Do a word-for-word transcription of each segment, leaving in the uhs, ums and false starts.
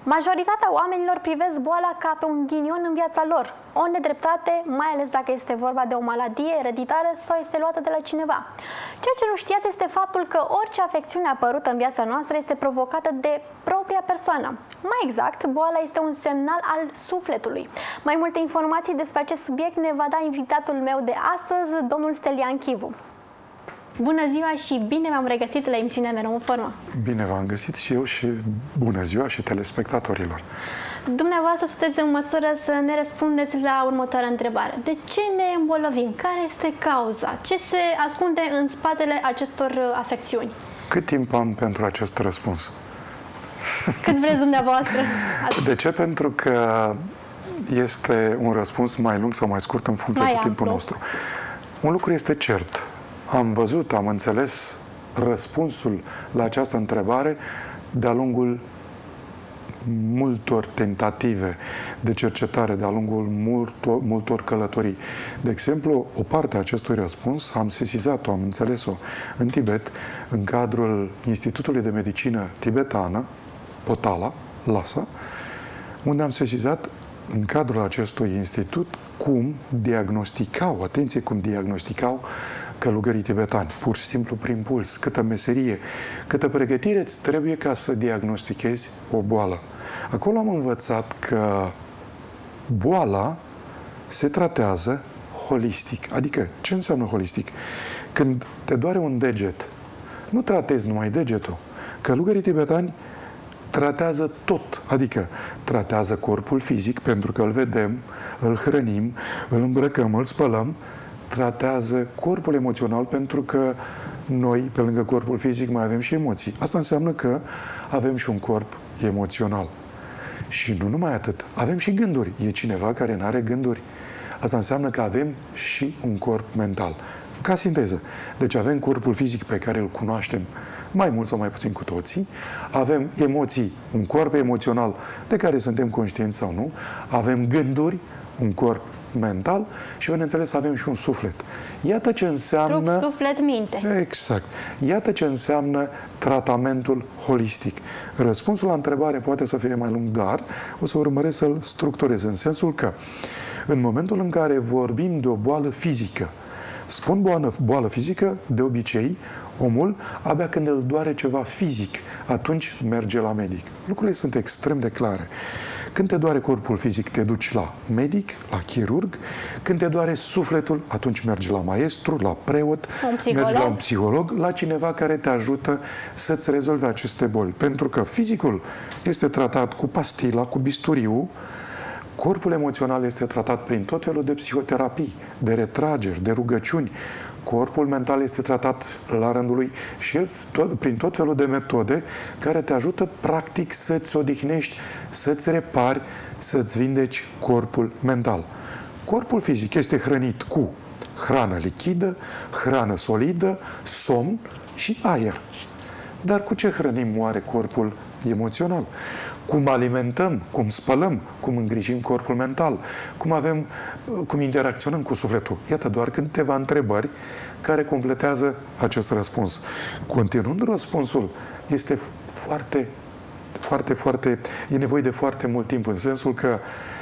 Majoritatea oamenilor privesc boala ca pe un ghinion în viața lor. O nedreptate, mai ales dacă este vorba de o maladie ereditară sau este luată de la cineva. Ceea ce nu știați este faptul că orice afecțiune apărută în viața noastră este provocată de propria persoană. Mai exact, boala este un semnal al sufletului. Mai multe informații despre acest subiect ne va da invitatul meu de astăzi, domnul Stelian Chivu. Bună ziua și bine v-am regăsit la emisiunea Mereu în Formă. Bine v-am găsit și eu și bună ziua și telespectatorilor. Dumneavoastră sunteți în măsură să ne răspundeți la următoarea întrebare. De ce ne îmbolnăvim? Care este cauza? Ce se ascunde în spatele acestor afecțiuni? Cât timp am pentru acest răspuns? Cât vreți dumneavoastră. De ce? Pentru că este un răspuns mai lung sau mai scurt în funcție mai de timpul nostru. Un lucru este cert. Am văzut, am înțeles răspunsul la această întrebare de-a lungul multor tentative de cercetare, de-a lungul multor, multor călătorii. De exemplu, o parte a acestui răspuns am sesizat-o, am înțeles-o în Tibet, în cadrul Institutului de Medicină Tibetană, Potala, Lhasa, unde am sesizat în cadrul acestui institut cum diagnosticau, atenție, cum diagnosticau călugării tibetani, pur și simplu prin puls, câtă meserie, câtă pregătire îți trebuie ca să diagnostichezi o boală. Acolo am învățat că boala se tratează holistic. Adică, ce înseamnă holistic? Când te doare un deget, nu tratezi numai degetul. Călugării tibetani tratează tot, adică tratează corpul fizic, pentru că îl vedem, îl hrănim, îl îmbrăcăm, îl spălăm, tratează corpul emoțional, pentru că noi, pe lângă corpul fizic, mai avem și emoții. Asta înseamnă că avem și un corp emoțional. Și nu numai atât, avem și gânduri. E cineva care nu are gânduri. Asta înseamnă că avem și un corp mental. Ca sinteză. Deci avem corpul fizic pe care îl cunoaștem mai mult sau mai puțin cu toții, avem emoții, un corp emoțional de care suntem conștienți sau nu, avem gânduri, un corp mental și, bineînțeles, avem și un suflet. Iată ce înseamnă... Trup, suflet, minte. Exact. Iată ce înseamnă tratamentul holistic. Răspunsul la întrebare poate să fie mai lung, dar o să urmăresc să-l structurez în sensul că în momentul în care vorbim de o boală fizică, spun boală, boală fizică, de obicei, omul, abia când îl doare ceva fizic, atunci merge la medic. Lucrurile sunt extrem de clare. Când te doare corpul fizic, te duci la medic, la chirurg. Când te doare sufletul, atunci mergi la maestru, la preot, mergi la un psiholog, la cineva care te ajută să-ți rezolve aceste boli. Pentru că fizicul este tratat cu pastila, cu bisturiu, corpul emoțional este tratat prin tot felul de psihoterapii, de retrageri, de rugăciuni. Corpul mental este tratat la rândul lui și el tot, prin tot felul de metode care te ajută practic să-ți odihnești, să-ți repari, să-ți vindeci corpul mental. Corpul fizic este hrănit cu hrană lichidă, hrană solidă, somn și aer. Dar cu ce hrănim oare corpul emoțional? Cum alimentăm, cum spălăm, cum îngrijim corpul mental, cum avem, cum interacționăm cu sufletul. Iată doar câteva întrebări care completează acest răspuns. Continuând răspunsul, este foarte, foarte, foarte, e nevoie de foarte mult timp, în sensul că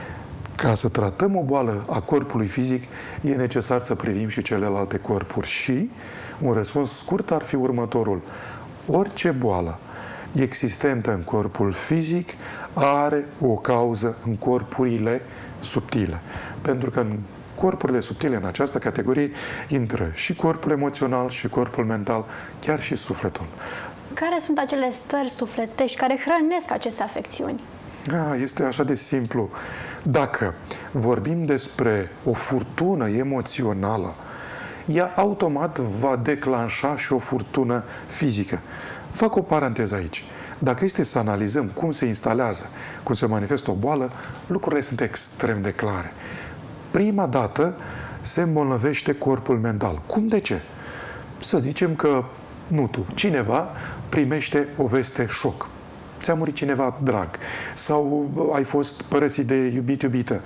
ca să tratăm o boală a corpului fizic, e necesar să privim și celelalte corpuri. Și un răspuns scurt ar fi următorul. Orice boală existentă în corpul fizic are o cauză în corpurile subtile. Pentru că în corpurile subtile, în această categorie, intră și corpul emoțional, și corpul mental, chiar și sufletul. Care sunt acele stări sufletești care hrănesc aceste afecțiuni? A, este așa de simplu. Dacă vorbim despre o furtună emoțională, ea automat va declanșa și o furtună fizică. Fac o paranteză aici. Dacă este să analizăm cum se instalează, cum se manifestă o boală, lucrurile sunt extrem de clare. Prima dată se îmbolnăvește corpul mental. Cum, de ce? Să zicem că, nu tu, cineva primește o veste șoc. Ți-a murit cineva drag sau ai fost părăsit de iubit-iubită.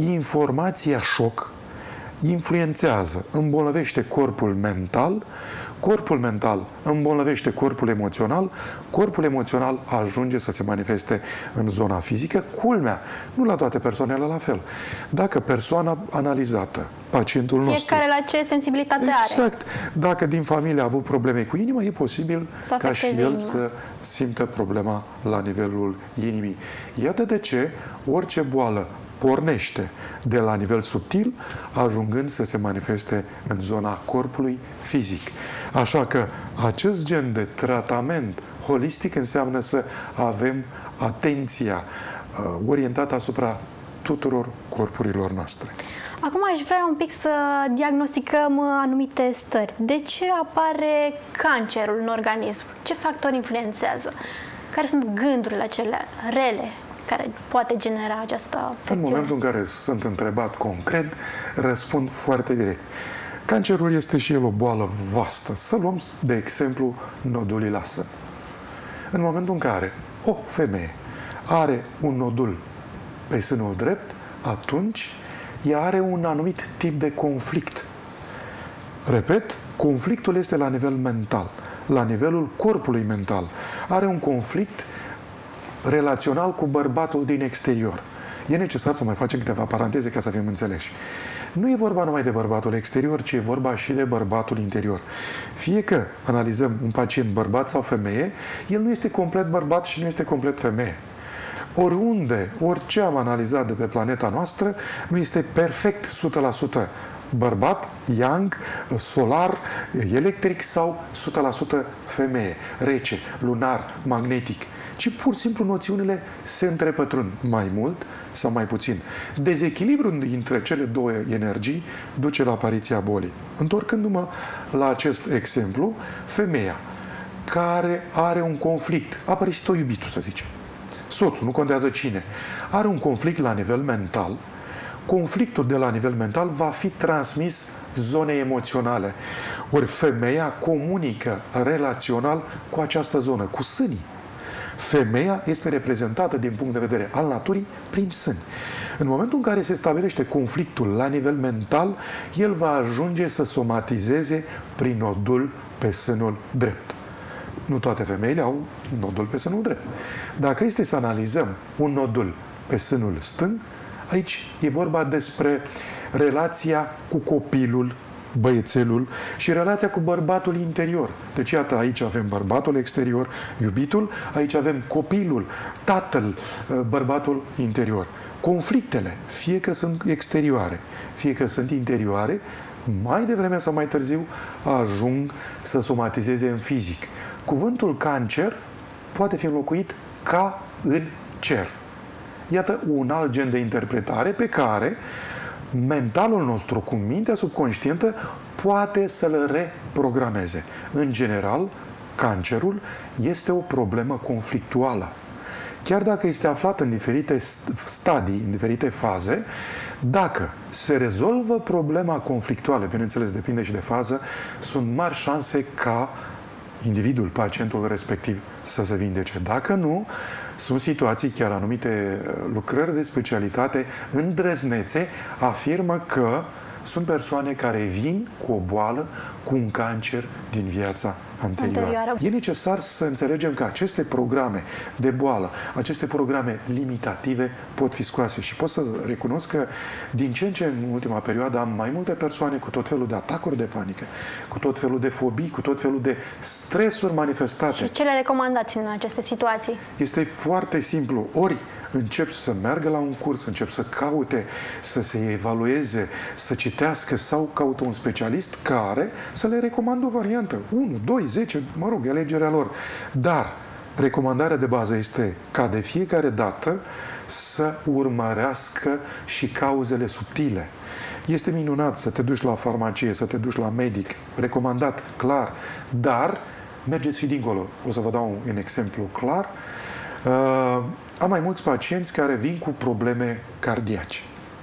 Informația șoc influențează, îmbolnăvește corpul mental corpul mental îmbolnăvește corpul emoțional, corpul emoțional ajunge să se manifeste în zona fizică. Culmea, nu la toate persoanele la fel. Dacă persoana analizată, pacientul nostru... Fiecare la ce sensibilitate are. Exact. Dacă din familie a avut probleme cu inima, e posibil ca și el inima. să simtă problema la nivelul inimii. Iată de ce orice boală pornește de la nivel subtil, ajungând să se manifeste în zona corpului fizic. Așa că acest gen de tratament holistic înseamnă să avem atenția uh, orientată asupra tuturor corpurilor noastre. Acum aș vrea un pic să diagnosticăm anumite stări. De ce apare cancerul în organism? Ce factori influențează? Care sunt gândurile acelea rele care poate genera această afecțiune? În momentul în care sunt întrebat concret, răspund foarte direct. Cancerul este și el o boală vastă. Să luăm, de exemplu, nodulii la sân. În momentul în care o femeie are un nodul pe sânul drept, atunci ea are un anumit tip de conflict. Repet, conflictul este la nivel mental, la nivelul corpului mental. Are un conflict relațional cu bărbatul din exterior. E necesar să mai facem câteva paranteze ca să fim înțeleși. Nu e vorba numai de bărbatul exterior, ci e vorba și de bărbatul interior. Fie că analizăm un pacient bărbat sau femeie, el nu este complet bărbat și nu este complet femeie. Oriunde, orice am analizat de pe planeta noastră, nu este perfect o sută la sută bărbat, yang, solar, electric sau o sută la sută femeie, rece, lunar, magnetic, ci pur și simplu noțiunile se întrepătrund mai mult sau mai puțin. Dezechilibrul dintre cele două energii duce la apariția bolii. Întorcându-mă la acest exemplu, femeia care are un conflict, a părăsit-o iubitul, să zicem, soțul, nu contează cine, are un conflict la nivel mental, conflictul de la nivel mental va fi transmis zonei emoționale. Ori femeia comunică relațional cu această zonă, cu sânii. Femeia este reprezentată din punct de vedere al naturii prin sâni. În momentul în care se stabilește conflictul la nivel mental, el va ajunge să somatizeze prin nodul pe sânul drept. Nu toate femeile au nodul pe sânul drept. Dacă este să analizăm un nodul pe sânul stâng, aici e vorba despre relația cu copilul, băiețelul și relația cu bărbatul interior. Deci, iată, aici avem bărbatul exterior, iubitul, aici avem copilul, tatăl, bărbatul interior. Conflictele, fie că sunt exterioare, fie că sunt interioare, mai devreme sau mai târziu ajung să somatizeze în fizic. Cuvântul cancer poate fi înlocuit ca în cer. Iată un alt gen de interpretare pe care mentalul nostru, cu mintea subconștientă, poate să-l reprogrameze. În general, cancerul este o problemă conflictuală. Chiar dacă este aflat în diferite stadii, în diferite faze, dacă se rezolvă problema conflictuală, bineînțeles, depinde și de fază, sunt mari șanse ca individul, pacientul respectiv, să se vindece. Dacă nu, sunt situații, chiar anumite lucrări de specialitate îndrăznețe afirmă că sunt persoane care vin cu o boală, cu un cancer din viața anterioară. anterioară. E necesar să înțelegem că aceste programe de boală, aceste programe limitative pot fi scoase și pot să recunosc că din ce în ce în ultima perioadă am mai multe persoane cu tot felul de atacuri de panică, cu tot felul de fobii, cu tot felul de stresuri manifestate. Și ce le recomandați în aceste situații? Este foarte simplu. Ori încep să meargă la un curs, încep să caute, să se evalueze, să citească sau caută un specialist care să le recomandă o variantă. unu, doi, zece, mă rog, alegerea lor. Dar recomandarea de bază este ca de fiecare dată să urmărească și cauzele subtile. Este minunat să te duci la farmacie, să te duci la medic, recomandat, clar, dar mergeți și dincolo. O să vă dau un exemplu clar. Uh, am mai mulți pacienți care vin cu probleme cardiace.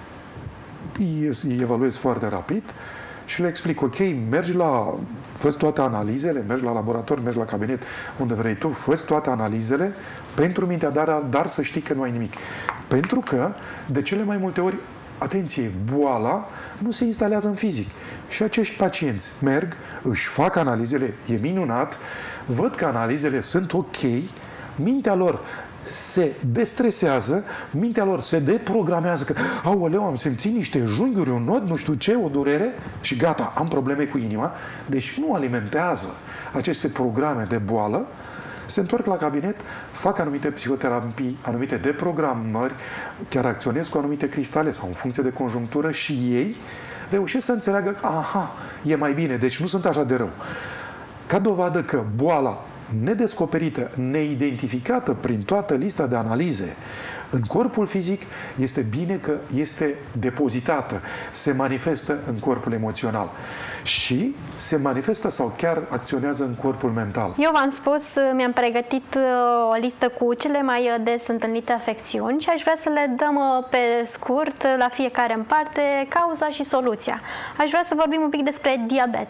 Îi, îi evaluez foarte rapid și le explic, ok, mergi la, fă toate analizele, mergi la laborator, mergi la cabinet, unde vrei tu, fă toate analizele pentru mintea, dar, dar să știi că nu ai nimic. Pentru că, de cele mai multe ori, atenție, boala nu se instalează în fizic. Și acești pacienți merg, își fac analizele, e minunat, văd că analizele sunt ok, mintea lor se destresează, mintea lor se deprogramează că, aoleu, am simțit niște junghiuri, un nod, nu știu ce, o durere și gata, am probleme cu inima. Deci nu alimentează aceste programe de boală, se întorc la cabinet, fac anumite psihoterapii, anumite deprogramări, chiar acționez cu anumite cristale sau în funcție de conjunctură și ei reușesc să înțeleagă că, aha, e mai bine, deci nu sunt așa de rău. Ca dovadă că boala nedescoperită, neidentificată prin toată lista de analize în corpul fizic, este bine că este depozitată, se manifestă în corpul emoțional și se manifestă sau chiar acționează în corpul mental. Eu v-am spus, mi-am pregătit o listă cu cele mai des întâlnite afecțiuni și aș vrea să le dăm pe scurt la fiecare în parte cauza și soluția. Aș vrea să vorbim un pic despre diabet.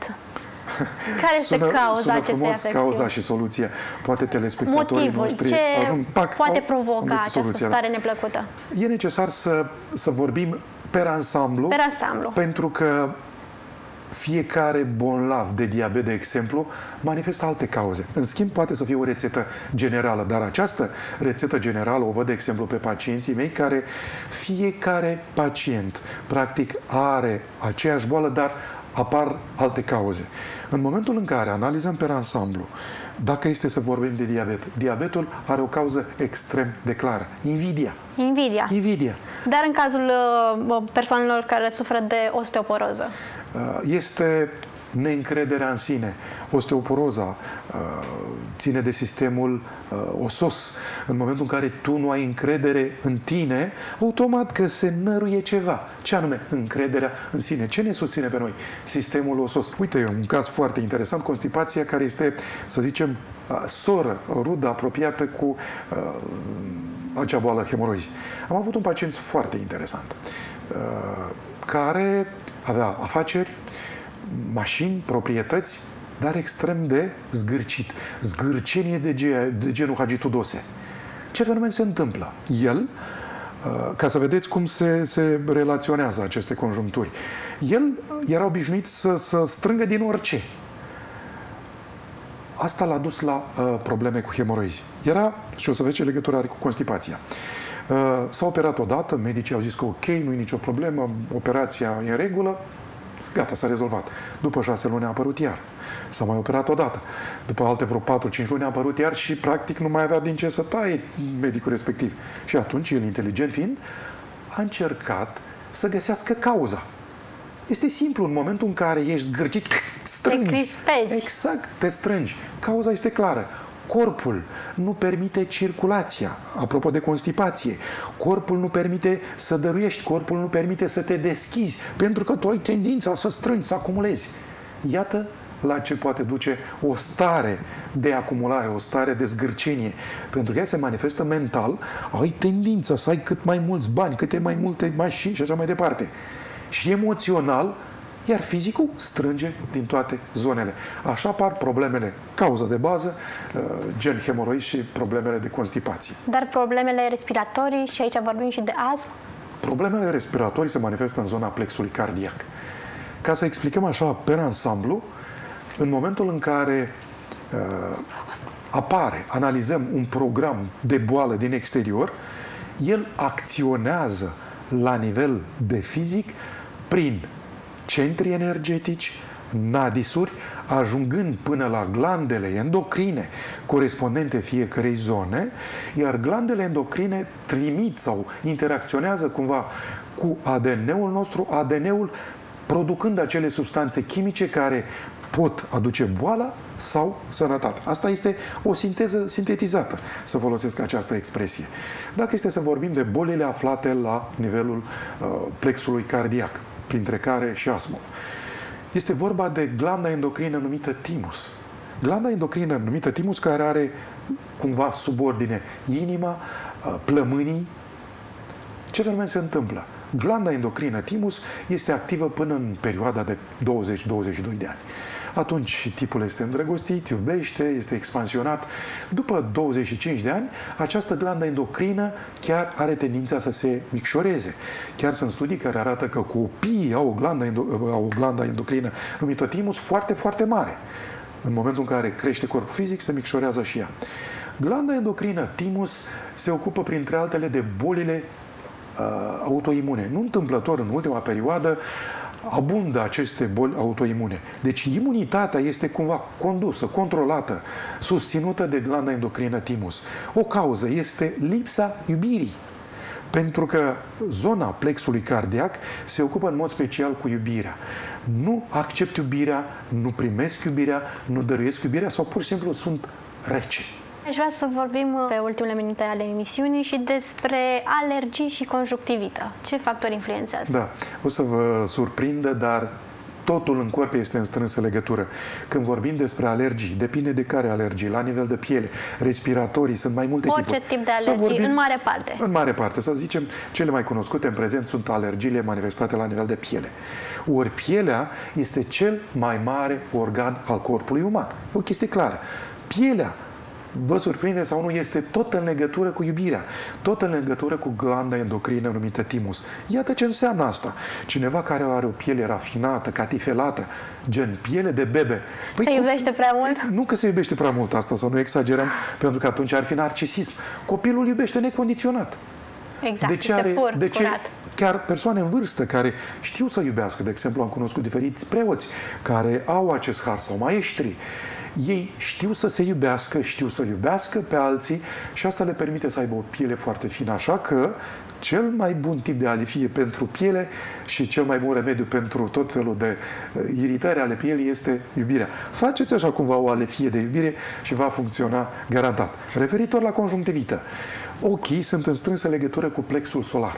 Care este cauza acestei afecțiuni? Cauza și soluția. Poate telespectatorii Motivul, noștri ce ajung, pac, poate au, provoca această stare neplăcută? E necesar să, să vorbim per ansamblu, per ansamblu, pentru că fiecare bolnav de diabet, de exemplu, manifestă alte cauze. În schimb, poate să fie o rețetă generală, dar această rețetă generală o văd, de exemplu, pe pacienții mei, care fiecare pacient, practic, are aceeași boală, dar apar alte cauze. În momentul în care analizăm pe ansamblu, dacă este să vorbim de diabet, diabetul are o cauză extrem de clară. Invidia. Invidia. Invidia. Dar în cazul uh, persoanelor care suferă de osteoporoză? Uh, este neîncrederea în sine. Osteoporoza uh, ține de sistemul uh, osos. În momentul în care tu nu ai încredere în tine, automat că se năruie ceva. Ce anume? Încrederea în sine. Ce ne susține pe noi? Sistemul osos. Uite, un caz foarte interesant, constipația, care este, să zicem, uh, soră, rudă, apropiată cu uh, acea boală hemoroizi. Am avut un pacient foarte interesant, uh, care avea afaceri, mașini, proprietăți, dar extrem de zgârcit. Zgârcenie de, ge de genul Hagi Tudose. Ce fenomen se întâmplă? El, ca să vedeți cum se, se relaționează aceste conjuncturi, el era obișnuit să, să strângă din orice. Asta l-a dus la uh, probleme cu hemoroizi. Era, și o să vezi ce legătură are cu constipația. Uh, S-a operat odată, medicii au zis că ok, nu e nicio problemă, operația e în regulă, gata, s-a rezolvat. După șase luni a apărut iar. S-a mai operat odată. După alte vreo patru cinci luni a apărut iar și practic nu mai avea din ce să taie medicul respectiv. Și atunci, el inteligent fiind, a încercat să găsească cauza. Este simplu, în momentul în care ești zgârcit, strângi. Te crispezi. Exact, te strângi. Cauza este clară. Corpul nu permite circulația. Apropo de constipație, corpul nu permite să dăruiești, corpul nu permite să te deschizi, pentru că tu ai tendința să strângi, să acumulezi. Iată la ce poate duce o stare de acumulare, o stare de zgârcenie. Pentru că ea se manifestă mental, ai tendința să ai cât mai mulți bani, câte mai multe mașini și așa mai departe. Și emoțional, iar fizicul strânge din toate zonele. Așa apar problemele, cauza de bază, gen hemoroizi și problemele de constipație. Dar problemele respiratorii, și aici vorbim și de astm? Problemele respiratorii se manifestă în zona plexului cardiac. Ca să explicăm așa, per ansamblu, în momentul în care uh, apare, analizăm un program de boală din exterior, el acționează la nivel de fizic prin centri energetici, nadisuri, ajungând până la glandele endocrine corespondente fiecărei zone, iar glandele endocrine trimit sau interacționează cumva cu A D N-ul nostru, A D N-ul producând acele substanțe chimice care pot aduce boala sau sănătate. Asta este o sinteză sintetizată, să folosesc această expresie. Dacă este să vorbim de bolile aflate la nivelul uh, plexului cardiac, printre care și astmul, este vorba de glanda endocrină numită timus. Glanda endocrină numită timus, care are cumva subordine inima, uh, plămânii. Ce fenomen se întâmplă? Glanda endocrină timus este activă până în perioada de douăzeci douăzeci și doi de ani. Atunci tipul este îndrăgostit, iubește, este expansionat. După douăzeci și cinci de ani, această glandă endocrină chiar are tendința să se micșoreze. Chiar sunt studii care arată că copiii au o glandă, au o glandă endocrină numită timus foarte, foarte mare. În momentul în care crește corpul fizic, se micșorează și ea. Glanda endocrină timus se ocupă, printre altele, de bolile uh, autoimune. Nu întâmplător, în ultima perioadă, abundă aceste boli autoimune. Deci imunitatea este cumva condusă, controlată, susținută de glanda endocrină timus. O cauză este lipsa iubirii. Pentru că zona plexului cardiac se ocupă în mod special cu iubirea. Nu accept iubirea, nu primesc iubirea, nu dăruiesc iubirea sau pur și simplu sunt rece. Aș vrea să vorbim pe ultimele minute ale emisiunii și despre alergii și conjunctivită. Ce factori influențează? Da, o să vă surprindă, dar totul în corp este în strânsă legătură. Când vorbim despre alergii, depinde de care alergii, la nivel de piele, respiratorii, sunt mai multe Orice tipuri. Orice tip de alergii, vorbim, în mare parte. În mare parte. Să zicem, cele mai cunoscute în prezent sunt alergiile manifestate la nivel de piele. Ori pielea este cel mai mare organ al corpului uman. E o chestie clară. Pielea, vă surprinde sau nu, este tot în legătură cu iubirea, tot în legătură cu glanda endocrină numită timus. Iată ce înseamnă asta. Cineva care are o piele rafinată, catifelată, gen piele de bebe. Păi, se iubește prea mult? Nu că se iubește prea mult, asta să nu exagerăm, pentru că atunci ar fi narcisism. Copilul iubește necondiționat. Exact, de ce are, pur, de ce curat. Chiar persoane în vârstă care știu să iubească, de exemplu, am cunoscut diferiți preoți care au acest har sau maestri. Ei știu să se iubească, știu să iubească pe alții și asta le permite să aibă o piele foarte fină. Așa că cel mai bun tip de alifie pentru piele și cel mai bun remediu pentru tot felul de uh, iritări ale pielii este iubirea. Faceți așa cumva o alifie de iubire și va funcționa garantat. Referitor la conjunctivită, ochii sunt în strânsă legătură cu plexul solar.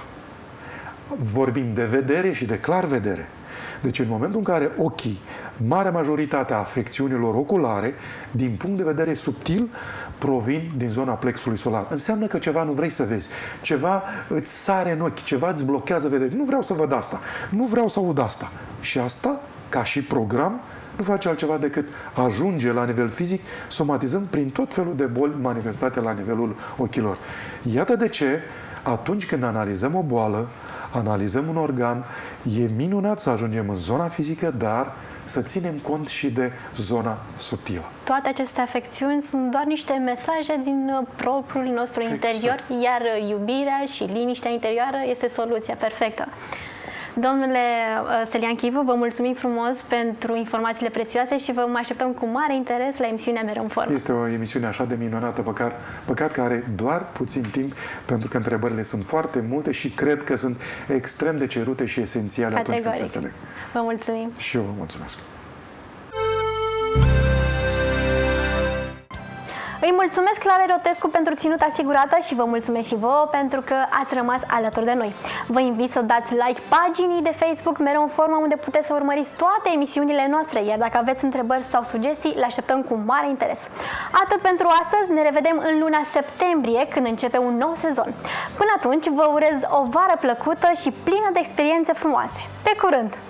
Vorbim de vedere și de clar vedere. Deci în momentul în care ochii, marea majoritate a afecțiunilor oculare, din punct de vedere subtil, provin din zona plexului solar. Înseamnă că ceva nu vrei să vezi, ceva îți sare în ochi, ceva îți blochează vedere. Nu vreau să văd asta, nu vreau să aud asta. Și asta, ca și program, nu face altceva decât ajunge la nivel fizic, somatizând prin tot felul de boli manifestate la nivelul ochilor. Iată de ce, atunci când analizăm o boală, analizăm un organ, e minunat să ajungem în zona fizică, dar să ținem cont și de zona subtilă. Toate aceste afecțiuni sunt doar niște mesaje din propriul nostru interior, exact. Iar iubirea și liniștea interioară este soluția perfectă. Domnule Stelian Chivu, vă mulțumim frumos pentru informațiile prețioase și vă mai așteptăm cu mare interes la emisiunea Mereu în Formă. Este o emisiune așa de minunată, păcat, păcat că are doar puțin timp, pentru că întrebările sunt foarte multe și cred că sunt extrem de cerute și esențiale. Categoric. Atunci când se înțeleg. Vă mulțumim. Și eu vă mulțumesc. Îi mulțumesc Clarei Rotescu pentru ținuta asigurată și vă mulțumesc și vouă pentru că ați rămas alături de noi. Vă invit să dați like paginii de Facebook Mereu în Formă, unde puteți să urmăriți toate emisiunile noastre, iar dacă aveți întrebări sau sugestii, le așteptăm cu mare interes. Atât pentru astăzi, ne revedem în luna septembrie, când începe un nou sezon. Până atunci, vă urez o vară plăcută și plină de experiențe frumoase. Pe curând!